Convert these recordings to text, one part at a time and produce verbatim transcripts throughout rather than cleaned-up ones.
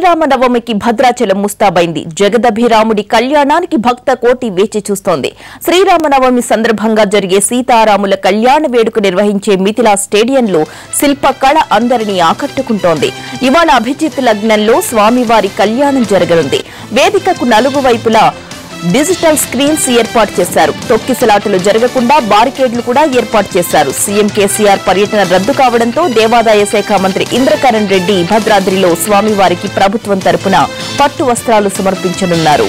శ్రీరామనవమికి భద్రాచలం ముస్తాబైంది. జగదభిరాముడి కళ్యాణానికి భక్త కోటి వేచి చూస్తోంది. శ్రీరామనవమి సందర్భంగా జరిగే సీతారాముల కళ్యాణ వేడుక నిర్వహించే మిథిలా స్టేడియంలో శిల్ప కళ అందరినీ ఆకట్టుకుంటోంది. ఇవాళ అభిజిత్ లగ్నంలో స్వామివారి కళ్యాణం జరగనుంది. వేదికకు నలుగు వైపులా డిజిటల్ స్క్రీన్స్ ఏర్పాటు చేశారు. తొక్కిసలాటలు జరగకుండా బారికేడ్లు కూడా ఏర్పాటు చేశారు. సీఎం కేసీఆర్ పర్యటన రద్దు కావడంతో దేవాదాయ శాఖ మంత్రి ఇంద్రకరణ్ రెడ్డి భద్రాద్రిలో స్వామివారికి ప్రభుత్వం తరపున పట్టు వస్త్రాలు సమర్పించనున్నారు.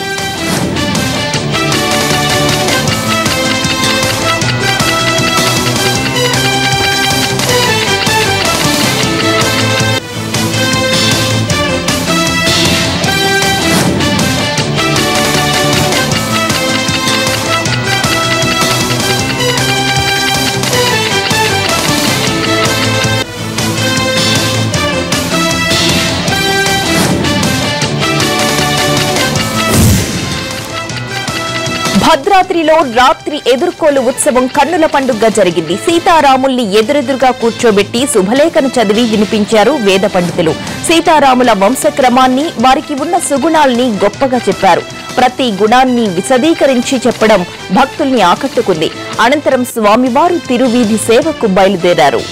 భద్రాద్రిలో రాత్రి ఎదుర్కోలు ఉత్సవం కన్నుల పండుగగా జరిగింది. సీతారాముల్ని ఎదురెదురుగా కూర్చోబెట్టి శుభలేఖను చదివి వినిపించారు వేద పండితులు. సీతారాముల వంశక్రమాన్ని, వారికి ఉన్న సుగుణాల్ని గొప్పగా చెప్పారు. ప్రతి గుణాన్ని విశదీకరించి చెప్పడం భక్తుల్ని ఆకట్టుకుంది. అనంతరం స్వామివారు తిరువీధి సేవకు బయలుదేరారు.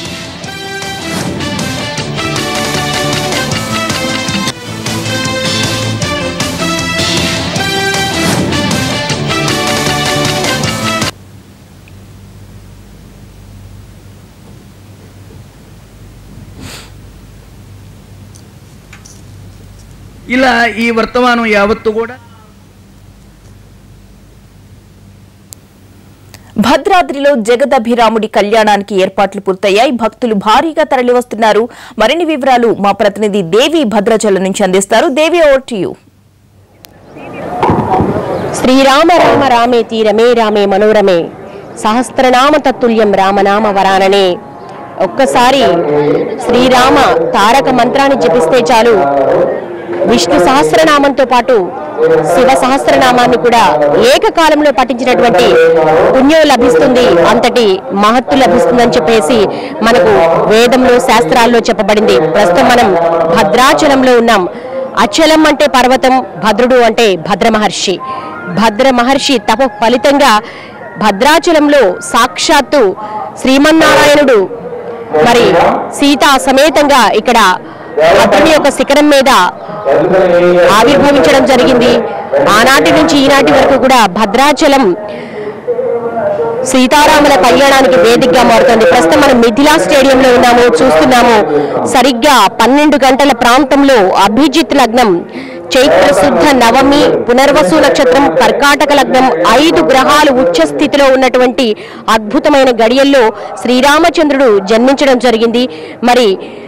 ఇలా ఈ వర్తమానం యావత్తు కూడా భద్రాద్రిలో జగదభిరాముడి కళ్యాణానికి ఏర్పాట్లు పూర్తయ్యాయి. భక్తులు భారీగా తరలివస్తున్నారు. మరిన్ని వివరాలు మా ప్రతినిధి దేవి భద్రాచలం నుంచి అందిస్తారు. Devi, over to you. Srirama Rama రామే తీరమే రామే మనోరమే సహస్రనామ తత్తుల్యం రామనామ వరాననే. ఒక్కసారి శ్రీరామ తారక మంత్రాన్ని జపిస్తే చాలు విష్ణు సహస్రనామంతో పాటు శివ సహస్రనామాన్ని కూడా ఏకకాలంలో పఠించినటువంటి పుణ్యం లభిస్తుంది, అంతటి మహత్తు లభిస్తుందని చెప్పేసి మనకు వేదంలో శాస్త్రాల్లో చెప్పబడింది. ప్రస్తుతం మనం భద్రాచలంలో ఉన్నాం. అచలం అంటే పర్వతం, భద్రుడు అంటే భద్ర మహర్షి. భద్ర మహర్షి తప ఫలితంగా భద్రాచలంలో సాక్షాత్తు శ్రీమన్నారాయణుడు మరి సీతా సమేతంగా ఇక్కడ భద్రుని యొక్క శిఖరం మీద ఆవిర్భవించడం జరిగింది. ఆనాటి నుంచి ఈనాటి వరకు కూడా భద్రాచలం సీతారాముల కళ్యాణానికి వేదికగా మారుతుంది. ప్రస్తుతం మనం మిథిలా స్టేడియంలో ఉన్నాము, చూస్తున్నాము. సరిగ్గా పన్నెండు గంటల ప్రాంతంలో అభిజిత్ లగ్నం, చైత్ర శుద్ధ నవమి, పునర్వసు నక్షత్రం, కర్కాటక లగ్నం, ఐదు గ్రహాలు ఉచ్చ స్థితిలో ఉన్నటువంటి అద్భుతమైన గడియల్లో శ్రీరామచంద్రుడు జన్మించడం జరిగింది. మరి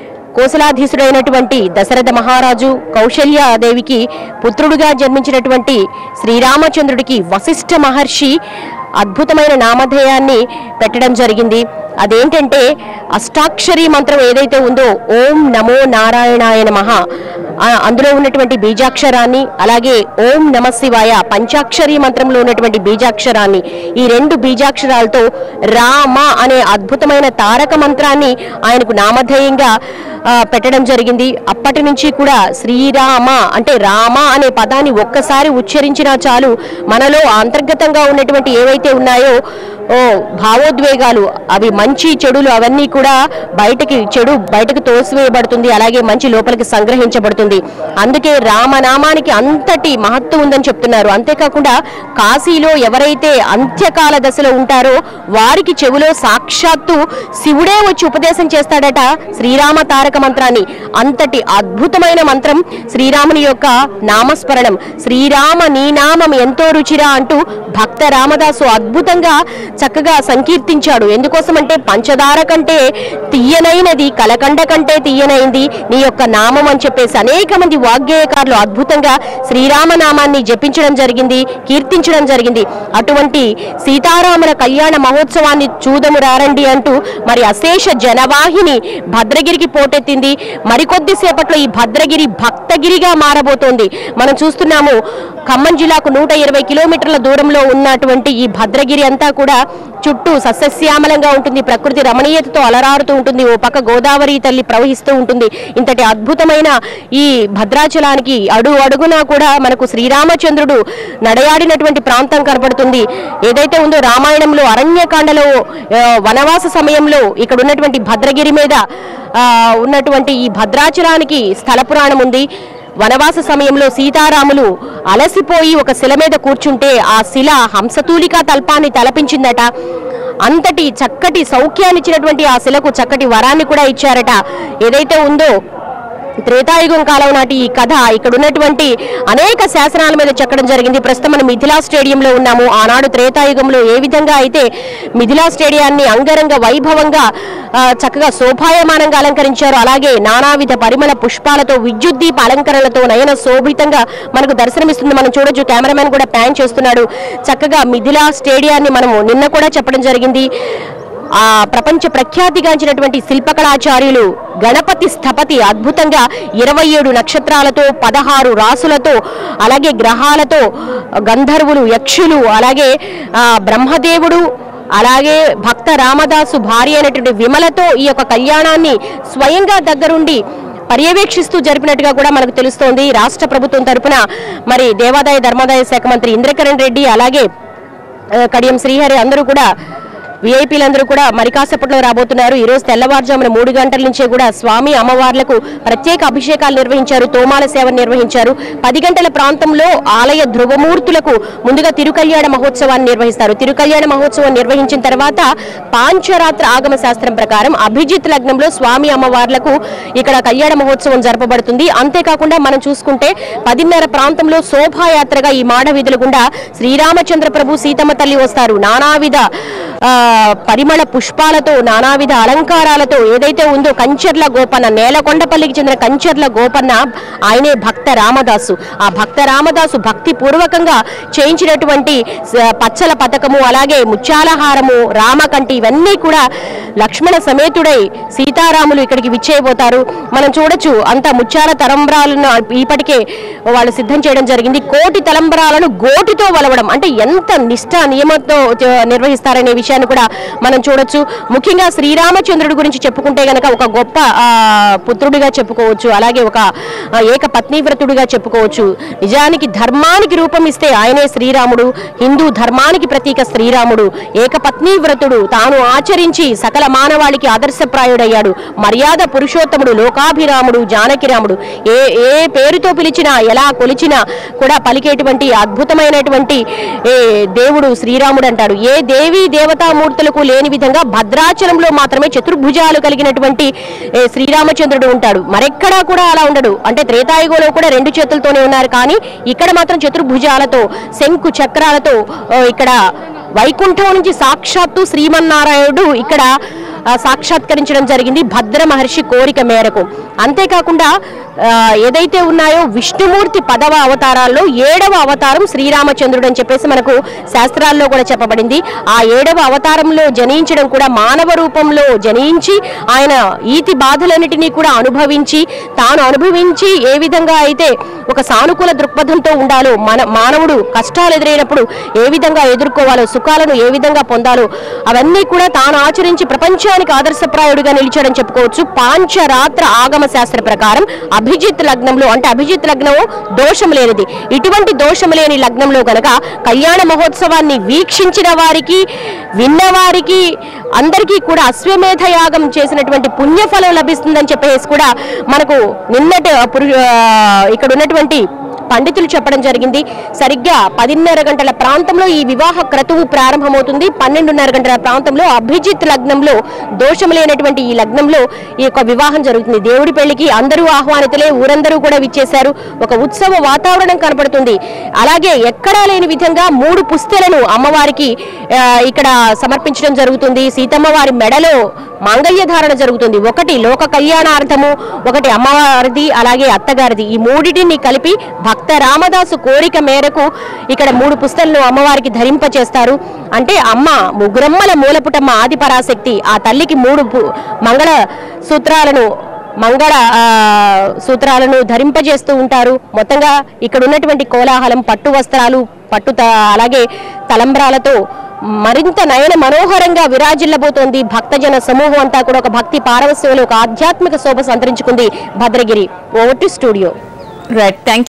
కోసలాధీశుడైనటువంటి దశరథ మహారాజు కౌశల్యాదేవికి పుత్రుడుగా జన్మించినటువంటి శ్రీరామచంద్రుడికి వశిష్ఠ మహర్షి అద్భుతమైన నామధేయాన్ని పెట్టడం జరిగింది. అదేంటంటే అష్టాక్షరీ మంత్రం ఏదైతే ఉందో ఓం నమో నారాయణాయ నమః, అందులో ఉన్నటువంటి బీజాక్షరాన్ని, అలాగే ఓం నమ శివాయ పంచాక్షరీ మంత్రంలో ఉన్నటువంటి బీజాక్షరాన్ని, ఈ రెండు బీజాక్షరాలతో రామ అనే అద్భుతమైన తారక మంత్రాన్ని ఆయనకు నామధేయంగా పెట్టడం జరిగింది. అప్పటి నుంచి కూడా శ్రీరామ అంటే రామ అనే పదాన్ని ఒక్కసారి ఉచ్చరించినా చాలు మనలో అంతర్గతంగా ఉన్నటువంటి ఏవైతే ఉన్నాయో ఓ భావోద్వేగాలు, అవి మంచి చెడులు అవన్నీ కూడా బయటకి, చెడు బయటకు తోసివేయబడుతుంది, అలాగే మంచి లోపలికి సంగ్రహించబడుతుంది. అందుకే రామనామానికి అంతటి మహత్వం ఉందని చెప్తున్నారు. అంతేకాకుండా కాశీలో ఎవరైతే అంత్యకాల దశలో ఉంటారో వారికి చెవిలో సాక్షాత్తు శివుడే వచ్చి ఉపదేశం చేస్తాడట శ్రీరామ తారక మంత్రాన్ని. అంతటి అద్భుతమైన మంత్రం శ్రీరాముని యొక్క నామస్మరణం. శ్రీరామ నీ నామం ఎంతో రుచిరా అంటూ భక్త రామదాసు అద్భుతంగా చక్కగా సంకీర్తించాడు. ఎందుకోసమంటే పంచదార కంటే తీయనైనది, కలకండ కంటే తీయనైంది నీ యొక్క నామం అని చెప్పేసి అనేక మంది వాగ్గేయకారులు అద్భుతంగా శ్రీరామనామాన్ని జపించడం జరిగింది, కీర్తించడం జరిగింది. అటువంటి సీతారాముల కళ్యాణ మహోత్సవాన్ని చూదము రారండి అంటూ మరి అశేష జనవాహిని భద్రగిరికి పోటెత్తింది. మరికొద్ది సేపట్లో ఈ భద్రగిరి భక్తగిరిగా మారబోతోంది. మనం చూస్తున్నాము ఖమ్మం జిల్లాకు నూట ఇరవై కిలోమీటర్ల దూరంలో ఉన్నటువంటి ఈ భద్రగిరి అంతా కూడా చుట్టూ సస్యశ్యామలంగా ఉంటుంది, ప్రకృతి రమణీయతతో అలరారుతూ ఉంటుంది, ఓ పక్క గోదావరి తల్లి ప్రవహిస్తూ ఉంటుంది. ఇంతటి అద్భుతమైన ఈ భద్రాచలానికి అడుగు అడుగునా కూడా మనకు శ్రీరామచంద్రుడు నడయాడినటువంటి ప్రాంతం కనపడుతుంది. ఏదైతే ఉందో రామాయణంలో అరణ్యకాండలో వనవాస సమయంలో ఇక్కడ ఉన్నటువంటి భద్రగిరి మీద ఉన్నటువంటి ఈ భద్రాచలానికి స్థల పురాణం ఉంది. వనవాస సమయంలో సీతారాములు అలసిపోయి ఒక శిల మీద కూర్చుంటే ఆ శిల హంసతూలికా తల్పాన్ని తలపించిందట. అంతటి చక్కటి సౌఖ్యాన్ని ఇచ్చినటువంటి ఆ శిలకు చక్కటి వరాన్ని కూడా ఇచ్చారట. ఏదైతే ఉందో త్రేతాయుగం కాలం నాటి ఈ కథ ఇక్కడ ఉన్నటువంటి అనేక శాసనాల మీద చెక్కడం జరిగింది. ప్రస్తుతం మనం మిథిలా స్టేడియంలో ఉన్నాము. ఆనాడు త్రేతాయుగంలో ఏ విధంగా అయితే మిథిలా స్టేడియాన్ని అంగరంగ వైభవంగా చక్కగా శోభాయమానంగా అలంకరించారు, అలాగే నానావిధ పరిమళ పుష్పాలతో విద్యుత్ దీప అలంకరణలతో నయన శోభితంగా మనకు దర్శనమిస్తుంది. మనం చూడొచ్చు, కెమెరామెన్ కూడా ప్యాన్ చేస్తున్నాడు. చక్కగా మిథిలా స్టేడియాన్ని మనము నిన్న కూడా చెప్పడం జరిగింది. ఆ ప్రపంచ ప్రఖ్యాతిగాంచినటువంటి శిల్పకళాచార్యులు గణపతి స్థపతి అద్భుతంగా ఇరవై ఏడు నక్షత్రాలతో పదహారు రాసులతో అలాగే గ్రహాలతో గంధర్వులు, యక్షులు, అలాగే బ్రహ్మదేవుడు, అలాగే భక్త రామదాసు భార్య అయినటువంటి విమలతో ఈ యొక్క కళ్యాణాన్ని స్వయంగా దగ్గరుండి పర్యవేక్షిస్తూ జరిపినట్టుగా కూడా మనకు తెలుస్తోంది. రాష్ట్ర ప్రభుత్వం తరఫున మరి దేవాదాయ ధర్మాదాయ శాఖ మంత్రి ఇంద్రకరణ్ రెడ్డి, అలాగే కడియం శ్రీహరి అందరూ కూడా విఐపీలందరూ కూడా మరి కాసేపట్లో రాబోతున్నారు. ఈ రోజు తెల్లవారుజామున మూడు గంటల నుంచే కూడా స్వామి అమ్మవార్లకు ప్రత్యేక అభిషేకాలు నిర్వహించారు, తోమాల సేవను నిర్వహించారు. పది గంటల ప్రాంతంలో ఆలయ ధ్రువమూర్తులకు ముందుగా తిరుకల్యాణ మహోత్సవాన్ని నిర్వహిస్తారు. తిరుకల్యాణ మహోత్సవం నిర్వహించిన తర్వాత పాంచరాత్ర ఆగమ శాస్త్రం ప్రకారం అభిజిత్ లగ్నంలో స్వామి అమ్మవార్లకు ఇక్కడ కళ్యాణ మహోత్సవం జరపబడుతుంది. అంతేకాకుండా మనం చూసుకుంటే పదిన్నర ప్రాంతంలో శోభాయాత్రగా ఈ మాడ వీధుల గుండా శ్రీరామచంద్ర ప్రభు సీతమ్మ తల్లి వస్తారు. నానావిధ పరిమళ పుష్పాలతో నానావిధ అలంకారాలతో ఏదైతే ఉందో కంచర్ల గోపన్న, నేలకొండపల్లికి చెందిన కంచర్ల గోపన్న ఆయనే భక్త రామదాసు. ఆ భక్త రామదాసు భక్తి పూర్వకంగా చేయించినటువంటి పచ్చల పథకము, అలాగే ముత్యాలహారము, రామకంటి ఇవన్నీ కూడా లక్ష్మణ సమేతుడై సీతారాములు ఇక్కడికి విచ్చేయబోతారు. మనం చూడొచ్చు, అంత ముత్యాల తలంబ్రాలను ఇప్పటికే వాళ్ళు సిద్ధం చేయడం జరిగింది. కోటి తలంబ్రాలను గోటితో వలవడం అంటే ఎంత నిష్ఠ నియమంతో నిర్వహిస్తారనే విషయాన్ని కూడా మనం చూడొచ్చు. ముఖ్యంగా శ్రీరామచంద్రుడి గురించి చెప్పుకుంటే గనక ఒక గొప్ప పుత్రుడిగా చెప్పుకోవచ్చు, అలాగే ఒక ఏక పత్నివ్రతుడిగా చెప్పుకోవచ్చు. నిజానికి ధర్మానికి రూపం ఇస్తే ఆయనే శ్రీరాముడు, హిందూ ధర్మానికి ప్రతీక శ్రీరాముడు. ఏక పత్నివ్రతుడు, తాను ఆచరించి సకల మానవాళికి ఆదర్శప్రాయుడయ్యాడు. మర్యాద పురుషోత్తముడు, లోకాభిరాముడు, జానకిరాముడు. ఏ ఏ పేరుతో పిలిచినా ఎలా కొలిచినా కూడా పలికేటువంటి అద్భుతమైనటువంటి దేవుడు శ్రీరాముడు అంటాడు. ఏ దేవి దేవతామూర్తులకు లేని విధంగా భద్రాచలంలో మాత్రమే చతుర్భుజాలు కలిగినటువంటి శ్రీరామచంద్రుడు ఉంటాడు. మరెక్కడా కూడా అలా ఉండడు. అంటే త్రేతాయుగంలో కూడా రెండు చేతులతోనే ఉన్నారు, కానీ ఇక్కడ మాత్రం చతుర్భుజాలతో శంకు చక్రాలతో ఇక్కడ వైకుంఠం నుంచి సాక్షాత్తు శ్రీమన్నారాయణుడు ఇక్కడ సాక్షాత్కరించడం జరిగింది భద్ర మహర్షి కోరిక మేరకు. అంతేకాకుండా ఏదైతే ఉన్నాయో విష్ణుమూర్తి పదవ అవతారాల్లో ఏడవ అవతారం శ్రీరామచంద్రుడు అని చెప్పేసి మనకు శాస్త్రాల్లో కూడా చెప్పబడింది. ఆ ఏడవ అవతారంలో జనించడం కూడా మానవ రూపంలో జనించి ఆయన ఈతి బాధలన్నిటినీ కూడా అనుభవించి తాను అనుభవించి ఏ విధంగా అయితే ఒక సానుకూల దృక్పథంతో ఉండాలో, మన మానవుడు కష్టాలు ఎదురైనప్పుడు ఏ విధంగా ఎదుర్కోవాలో, సుఖాలను ఏ విధంగా పొందాలో అవన్నీ కూడా తాను ఆచరించి ప్రపంచానికి ఆదర్శప్రాయుడిగా నిలిచాడని చెప్పుకోవచ్చు. పాంచరాత్ర ఆగమ శాస్త్ర ప్రకారం అభిజిత్ లగ్నంలో, అంటే అభిజిత్ లగ్నం దోషం లేనిది, ఇటువంటి దోషం లేని లగ్నంలో గనక కళ్యాణ మహోత్సవాన్ని వీక్షించిన వారికి, విన్నవారికి అందరికీ కూడా అశ్వమేధ యాగం చేసినటువంటి పుణ్యఫలం లభిస్తుందని చెప్పేసి కూడా మనకు నిన్నటి ఇక్కడ ఉన్నటువంటి పండితులు చెప్పడం జరిగింది. సరిగ్గా పదిన్నర గంటల ప్రాంతంలో ఈ వివాహ క్రతువు ప్రారంభమవుతుంది. పన్నెండున్నర గంటల ప్రాంతంలో అభిజిత్ లగ్నంలో, దోషం లేనటువంటి ఈ లగ్నంలో ఈ యొక్క వివాహం జరుగుతుంది. దేవుడి పెళ్లికి అందరూ ఆహ్వానితులే, ఊరందరూ కూడా విచ్చేశారు. ఒక ఉత్సవ వాతావరణం కనపడుతుంది. అలాగే ఎక్కడా లేని విధంగా మూడు పుస్తెలను అమ్మవారికి ఇక్కడ సమర్పించడం జరుగుతుంది. సీతమ్మ వారి మెడలో మాంగళ్య ధారణ జరుగుతుంది. ఒకటి లోక కళ్యాణార్థము, ఒకటి అమ్మవారిది, అలాగే అత్తగారిది. ఈ మూడిటిని కలిపి భక్త రామదాసు కోరిక మేరకు ఇక్కడ మూడు పుస్తలను అమ్మవారికి ధరింపచేస్తారు. అంటే అమ్మ ముగ్గురమ్మల మూలపుటమ్మ ఆది పరాశక్తి, ఆ తల్లికి మూడు మంగళ సూత్రాలను మంగళ సూత్రాలను ధరింపజేస్తూ ఉంటారు. మొత్తంగా ఇక్కడ ఉన్నటువంటి కోలాహలం, పట్టు వస్త్రాలు, పట్టు అలాగే తలంబ్రాలతో మరింత నయన మనోహరంగా విరాజిల్లబోతోంది. భక్తజన సమూహం అంతా కూడా ఒక భక్తి పారవస్యంలో ఒక ఆధ్యాత్మిక శోభ సంతరించుకుంది Bhadragiri. Over to studio. Right, thank